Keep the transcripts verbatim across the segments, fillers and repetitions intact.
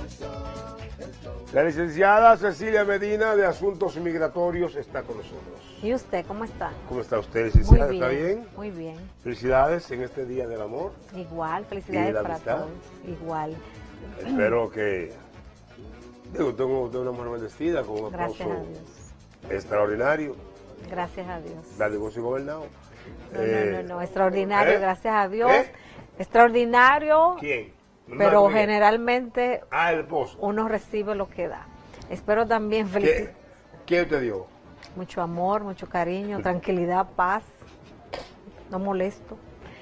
La licenciada Cecilia Medina de Asuntos Migratorios está con nosotros. ¿Y usted cómo está? ¿Cómo está usted, licenciada? Muy bien, ¿Está bien? Muy bien. Felicidades en este Día del Amor. Igual, felicidades para amistad. todos. Igual. Espero que... Digo, tengo usted una mujer bendecida con un Gracias aplauso a Dios. extraordinario. Gracias a Dios. La negocio gobernado. No, Eh, no, no, no, extraordinario, ¿eh? gracias a Dios. ¿Eh? Extraordinario, ¿Quién? pero María. generalmente Ah, el esposo. uno recibe lo que da. Espero también ¿Qué, felicidad, ¿Qué te dio? mucho amor, mucho cariño, tranquilidad, paz, no molesto.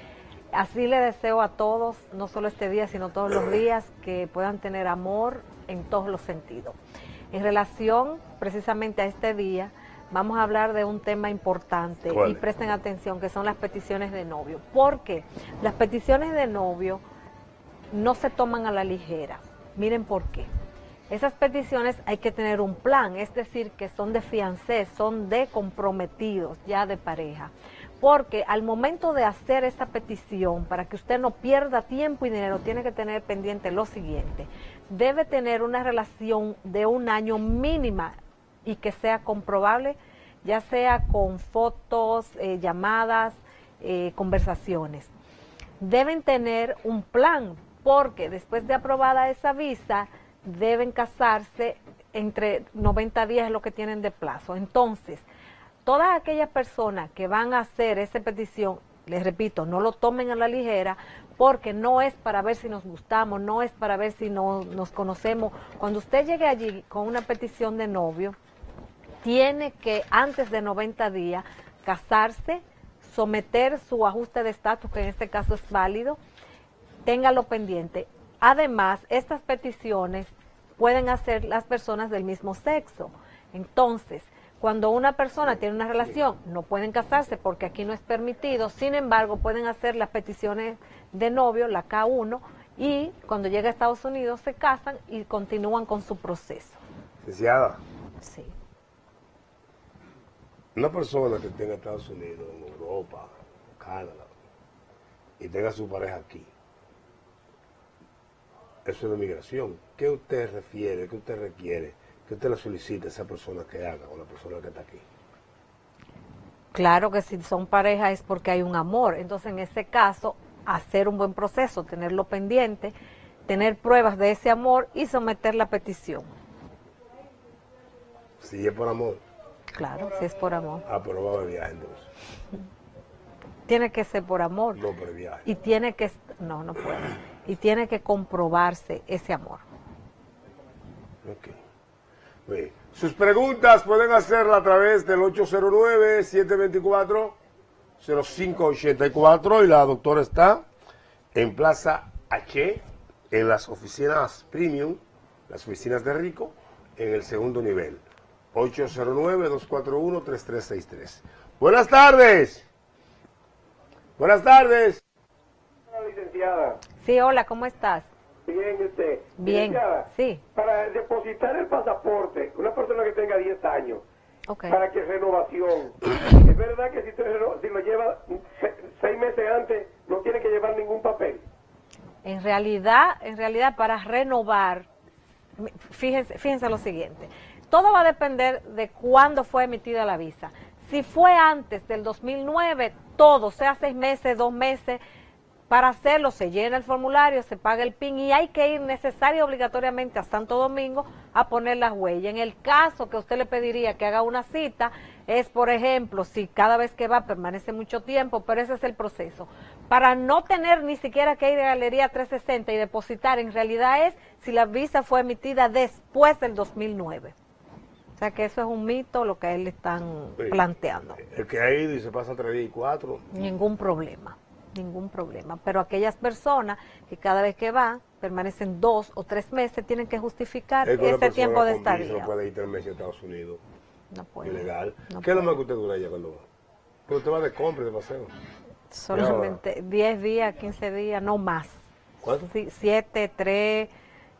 Así le deseo a todos, no solo este día, sino todos los días, que puedan tener amor en todos los sentidos. En relación precisamente a este día, vamos a hablar de un tema importante y presten atención, que son las peticiones de novio. Porque las peticiones de novio no se toman a la ligera. Miren por qué. Esas peticiones hay que tener un plan, es decir, que son de fiancé, son de comprometidos, ya de pareja. Porque al momento de hacer esa petición, para que usted no pierda tiempo y dinero, tiene que tener pendiente lo siguiente. Debe tener una relación de un año mínima y que sea comprobable, ya sea con fotos, eh, llamadas, eh, conversaciones. Deben tener un plan, porque después de aprobada esa visa, deben casarse entre noventa días, es lo que tienen de plazo. Entonces, todas aquellas personas que van a hacer esa petición, les repito, no lo tomen a la ligera, porque no es para ver si nos gustamos, no es para ver si no, nos conocemos. Cuando usted llegue allí con una petición de novio, tiene que antes de noventa días casarse, someter su ajuste de estatus, que en este caso es válido, téngalo pendiente. Además, estas peticiones pueden hacer las personas del mismo sexo. Entonces, cuando una persona tiene una relación, no pueden casarse porque aquí no es permitido, sin embargo, pueden hacer las peticiones de novio, la K uno, y cuando llega a Estados Unidos se casan y continúan con su proceso. Licenciada. Sí. Una persona que tenga Estados Unidos, en Europa, Canadá, y tenga su pareja aquí, eso es de migración. ¿Qué usted refiere, qué usted requiere, qué usted le solicita a esa persona que haga con la persona que está aquí? Claro que si son parejas es porque hay un amor. Entonces, en ese caso, hacer un buen proceso, tenerlo pendiente, tener pruebas de ese amor y someter la petición. Si es por amor. Claro, si es por amor. Ah, pero va a viajar entonces. Tiene que ser por amor. No por el viaje. Y tiene que, no, no puede. Y tiene que comprobarse ese amor. Ok. Bien. Sus preguntas pueden hacerla a través del ocho cero nueve, siete dos cuatro, cero cinco ocho cuatro y la doctora está en Plaza H, en las oficinas Premium, las oficinas de Rico, en el segundo nivel. ocho cero nueve, dos cuatro uno, tres tres seis tres. Buenas tardes. Buenas tardes. Hola, licenciada. Sí, hola, ¿cómo estás? Bien, ¿y usted? Bien, Licenciada, sí. para depositar el pasaporte, una persona que tenga diez años, Okay. para que renovación, es verdad que si, usted reno- si lo lleva se- seis meses antes, no tiene que llevar ningún papel. En realidad, en realidad para renovar, fíjense, fíjense lo siguiente, todo va a depender de cuándo fue emitida la visa. Si fue antes del dos mil nueve, todo, sea seis meses, dos meses, para hacerlo se llena el formulario, se paga el P I N y hay que ir necesario obligatoriamente a Santo Domingo a poner las huellas. En el caso que usted le pediría que haga una cita, es por ejemplo, si cada vez que va permanece mucho tiempo, pero ese es el proceso. Para no tener ni siquiera que ir a Galería trescientos sesenta y depositar, en realidad es si la visa fue emitida después del dos mil nueve. O sea que eso es un mito lo que a él le están Sí. planteando. El que ha ido y se pasa tres días y cuatro. Ningún problema, ningún problema. Pero aquellas personas que cada vez que van permanecen dos o tres meses tienen que justificar Es que una ese persona tiempo de con visa estadía. no puede ir tres meses a Estados Unidos. No puede. Ilegal. No ¿Qué es lo puede. más que usted dura allá cuando va? Pero usted va de compra y de paseo. Solamente diez días, quince días, no más. ¿Cuánto? Sí, siete, tres,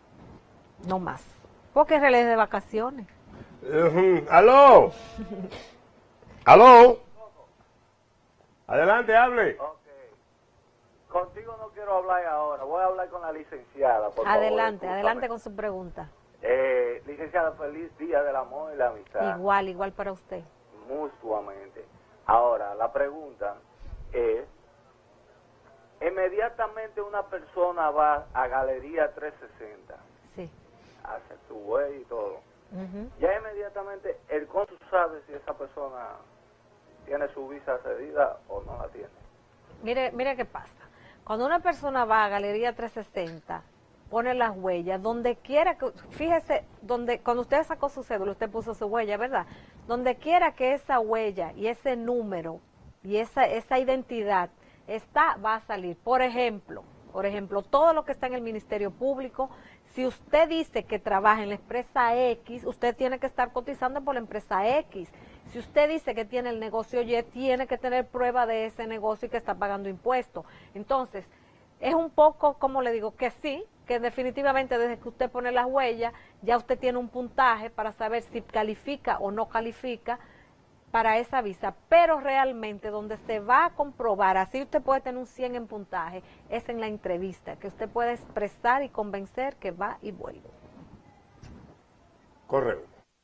no más. Porque en realidad es de vacaciones. Ujú. ¡Aló! ¡Aló! Adelante, hable. contigo no quiero hablar ahora, voy a hablar con la licenciada, por Adelante, favor, adelante con su pregunta. Eh, licenciada, feliz día del amor y la amistad. Igual, igual para usted. Mutuamente. Ahora, la pregunta es, inmediatamente una persona va a Galería trescientos sesenta, Sí. hace su huella y todo, Ujú. ya inmediatamente el cónsul sabe si esa persona tiene su visa cedida o no la tiene. Mire, mire qué pasa. Cuando una persona va a Galería trescientos sesenta, pone las huellas, donde quiera que, fíjese, donde cuando usted sacó su cédula, usted puso su huella, ¿verdad? Donde quiera que esa huella y ese número y esa, esa identidad está, va a salir. Por ejemplo, por ejemplo, todo lo que está en el Ministerio Público, si usted dice que trabaja en la empresa X, usted tiene que estar cotizando por la empresa X. Si usted dice que tiene el negocio Y, tiene que tener prueba de ese negocio y que está pagando impuestos. Entonces, es un poco, como le digo, que sí, que definitivamente desde que usted pone las huellas, ya usted tiene un puntaje para saber si califica o no califica para esa visa, pero realmente donde se va a comprobar, así usted puede tener un cien en puntaje, es en la entrevista, que usted puede expresar y convencer que va y vuelve. Correcto.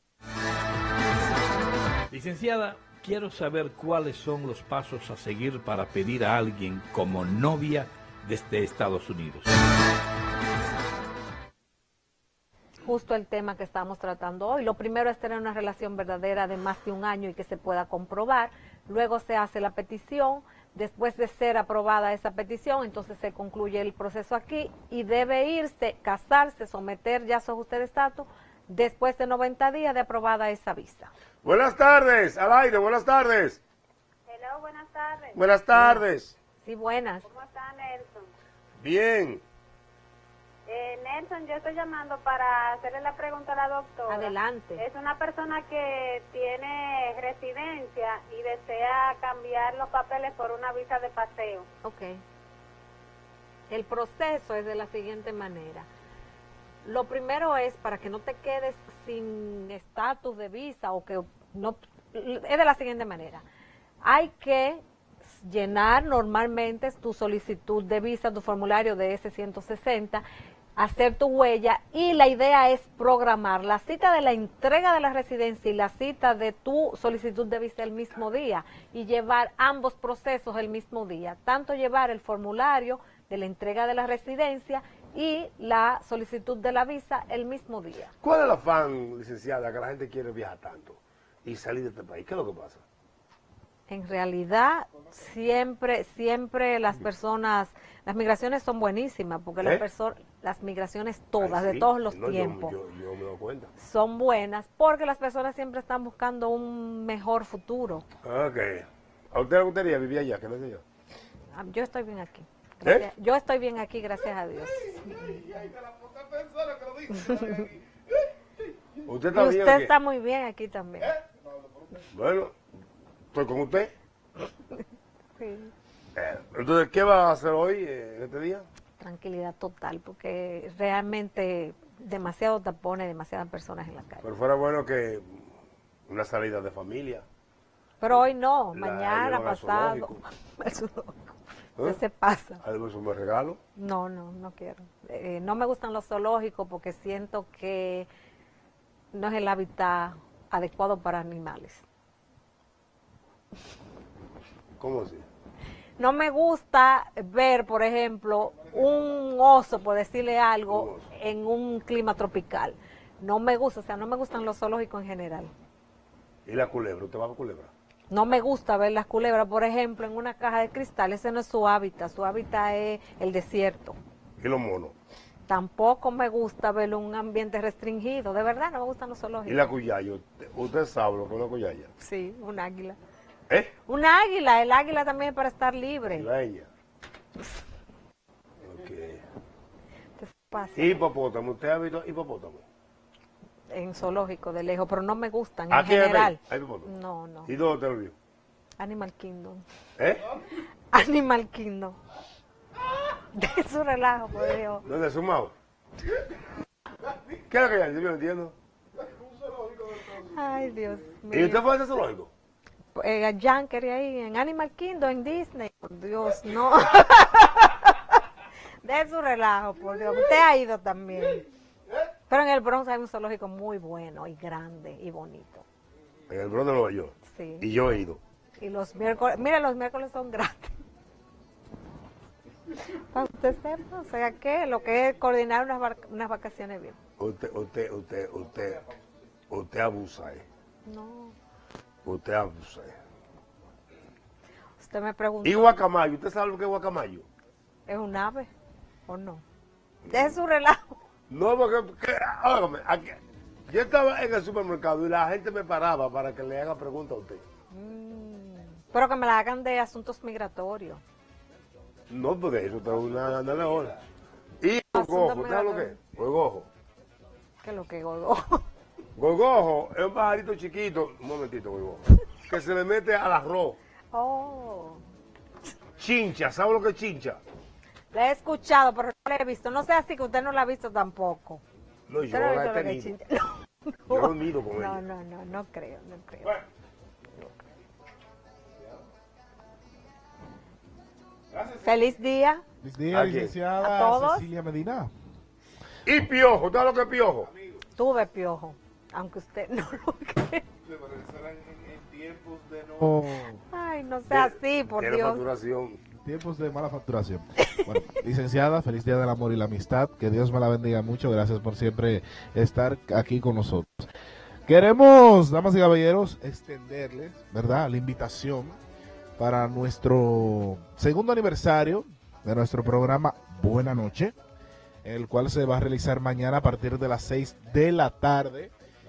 Licenciada, quiero saber cuáles son los pasos a seguir para pedir a alguien como novia desde Estados Unidos. Justo el tema que estamos tratando hoy. Lo primero es tener una relación verdadera de más de un año y que se pueda comprobar. Luego se hace la petición. Después de ser aprobada esa petición, entonces se concluye el proceso aquí y debe irse, casarse, someter ya su ajuste de estatus después de noventa días de aprobada esa visa. Buenas tardes, al aire, buenas tardes. Hello, buenas tardes. Buenas tardes. Sí, buenas. ¿Cómo está Nelson? Bien. Eh, Nelson, yo estoy llamando para hacerle la pregunta a la doctora. Adelante. Es una persona que tiene residencia y desea cambiar los papeles por una visa de paseo. Ok. El proceso es de la siguiente manera. Lo primero es, para que no te quedes sin estatus de visa o que no, es de la siguiente manera. Hay que llenar normalmente tu solicitud de visa, tu formulario de ese ciento sesenta, hacer tu huella y la idea es programar la cita de la entrega de la residencia y la cita de tu solicitud de visa el mismo día y llevar ambos procesos el mismo día, tanto llevar el formulario de la entrega de la residencia y la solicitud de la visa el mismo día. ¿Cuál es el afán, licenciada, que la gente quiere viajar tanto y salir de este país? ¿Qué es lo que pasa? En realidad, siempre, siempre las personas, las migraciones son buenísimas, porque ¿Eh? las personas, las migraciones todas, Ay, de sí. todos los No, yo- tiempos, Yo, yo me doy cuenta. son buenas, porque las personas siempre están buscando un mejor futuro. Ok. ¿A usted le gustaría vivir allá? ¿Qué no sé yo? Ah, Yo estoy bien aquí. ¿Eh? Gracias- Yo estoy bien aquí, gracias a Dios. ¿Usted Y está bien usted aquí? está muy bien aquí también. Bueno, estoy con usted. Sí. Eh, entonces, ¿qué va a hacer hoy, eh, en este día? Tranquilidad total, porque realmente demasiado tapones, demasiadas personas en la calle. Pero fuera bueno que una salida de familia. Pero hoy no, La mañana, llevan al pasado. zoológico. Al zoológico. ¿Eh? Usted se pasa. Algo es un buen regalo. No, no, no quiero. Eh, no me gustan los zoológicos porque siento que no es el hábitat adecuado para animales. ¿Cómo así? No me gusta ver, por ejemplo, un oso, por decirle Un algo, oso. en un clima tropical. No me gusta, o sea, no me gustan los zoológicos en general. ¿Y la culebra? ¿Usted va a culebra? No me gusta ver las culebras, por ejemplo, en una caja de cristal. Ese no es su hábitat, su hábitat es el desierto. ¿Y los monos? Tampoco me gusta verlo en un ambiente restringido. De verdad, no me gustan los ¿Y zoológicos. la cuyaya? ¿Usted, usted sabe lo que es una cuyaya? Sí, un águila. ¿Eh? Un águila, el águila también es para estar libre. La ella. Ok. ¿Qué pasa? Hipopótamo. ¿Usted ha visto hipopótamo? En zoológico de lejos, pero no me gustan en ¿Aquí hay general. hay hipopótamo? No, no. ¿Y dónde te lo vio? Animal Kingdom. ¿Eh? Animal Kingdom. De su relajo, por Dios. ¿Dónde es sumado? ¿Qué es lo que hay? Yo no entiendo. Ay, Dios ¿Y mío. usted fue a ese zoológico? Eh, Yankee ahí, en Animal Kingdom, en Disney. Por Dios, no. De su relajo, por Dios. Usted ha ido también. Pero en el Bronx hay un zoológico muy bueno y grande y bonito. En el Bronx de Nueva York. Sí. Y yo he ido. Y los miércoles, mire, los miércoles son gratis. Para usted sepa, o sea que lo que es coordinar unas, vac- unas vacaciones bien. Usted, usted, usted, usted, usted abusa, eh. No. Usted abusa. eh. Usted me preguntó, Y guacamayo, ¿usted sabe lo que es guacamayo? ¿es un ave o no? De su relajo. No, porque, que- óigame, aquí- yo estaba en el supermercado y la gente me paraba para que le haga preguntas a usted. Mm, pero que me la hagan de asuntos migratorios. No, porque eso está una, una leona. Y Asunto gogojo, ¿usted sabe lo que es? migratorio. Gogojo. Que lo que gogo. Gogojo es un pajarito chiquito, un momentito, gogojo, que se le mete al arroz. Oh. Chincha, ¿sabe lo que es chincha? La he escuchado, pero no la he visto. No sé así que usted no la ha visto tampoco. No, yo Usted no ha la visto he lo que es tenido. chincha. Yo no mido con No, ella. no, no, no creo, no creo. Bueno. Feliz día. Feliz día, ¿A quién? licenciada ¿A todos? Cecilia Medina. Y piojo, ¿sabes lo que es piojo? Tuve piojo, aunque usted no lo cree. Oh, Ay, no sea así, por Tiene Dios. facturación. tiempos de mala facturación. Bueno, licenciada, feliz día del amor y la amistad. Que Dios me la bendiga mucho. Gracias por siempre estar aquí con nosotros. Queremos, damas y caballeros, extenderles, ¿verdad?, la invitación para nuestro segundo aniversario de nuestro programa Buena Noche, el cual se va a realizar mañana a partir de las seis de la tarde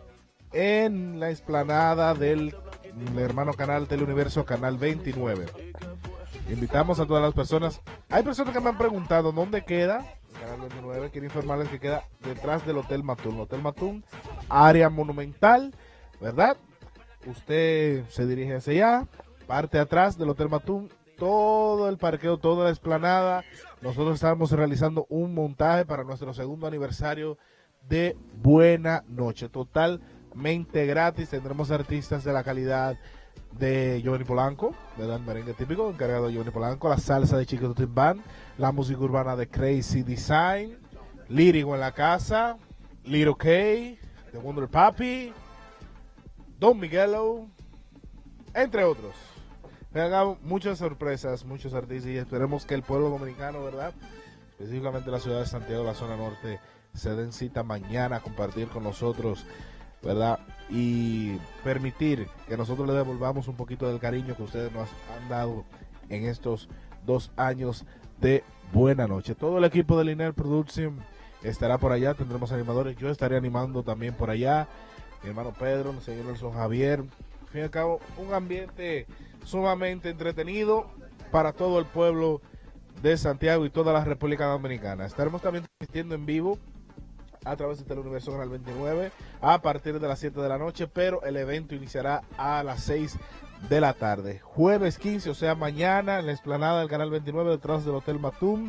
en la explanada del hermano canal Teleuniverso, Canal veintinueve. Invitamos a todas las personas. Hay personas que me han preguntado dónde queda el Canal veintinueve. Quiero informarles que queda detrás del Hotel Matún. Hotel Matún, área monumental, ¿verdad? Usted se dirige hacia allá, parte atrás del Hotel Matún, todo el parqueo, toda la explanada. Nosotros estamos realizando un montaje para nuestro segundo aniversario de Buena Noche, totalmente gratis. Tendremos artistas de la calidad de Giovanni Polanco, ¿verdad? El merengue típico, encargado de Giovanni Polanco, la salsa de Chico Tutín Band, la música urbana de Crazy Design, Lírico en la casa, Little K, The Wonder Papi, Don Miguelo, entre otros. Hagamos muchas sorpresas, muchos artistas, y esperemos que el pueblo dominicano, ¿verdad?, específicamente la ciudad de Santiago, la zona norte, se den cita mañana a compartir con nosotros, ¿verdad?, y permitir que nosotros le devolvamos un poquito del cariño que ustedes nos han dado en estos dos años de Buena Noche. Todo el equipo de Liner Production estará por allá, tendremos animadores, yo estaré animando también por allá, mi hermano Pedro, el señor Nelson Javier. Al fin y al cabo, un ambiente sumamente entretenido para todo el pueblo de Santiago y toda la República Dominicana. Estaremos también transmitiendo en vivo a través de Teleuniverso Canal veintinueve a partir de las siete de la noche, pero el evento iniciará a las seis de la tarde. Jueves quince, o sea, mañana, en la explanada del Canal veintinueve, detrás del Hotel Matún,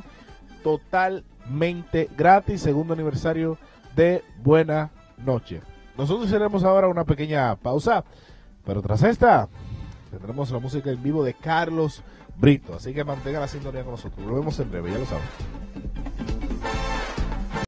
totalmente gratis, segundo aniversario de Buena Noche. Nosotros haremos ahora una pequeña pausa, pero tras esta tendremos la música en vivo de Carlos Brito, así que mantenga la sintonía con nosotros. Volvemos en breve, ya lo saben.